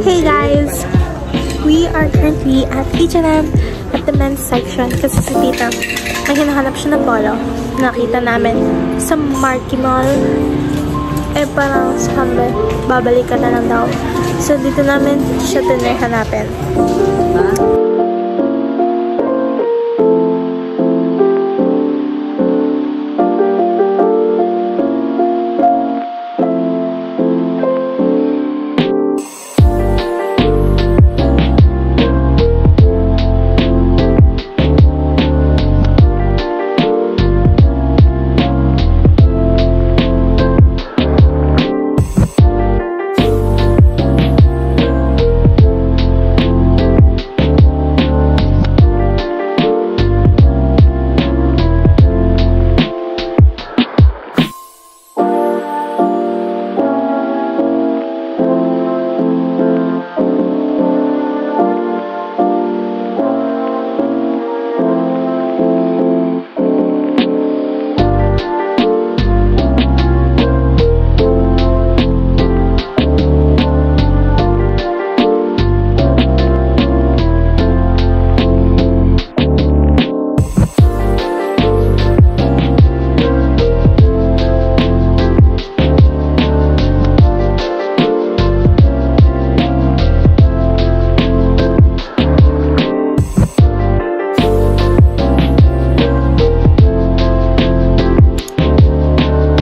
Hey guys! We are currently at H&M at the men's section kasi si Tita may hinahanap siya na polo. Nakita namin sa Marky Mall. Eh parang sabi, babalik ka na lang daw. So dito namin siya tinry hanapin.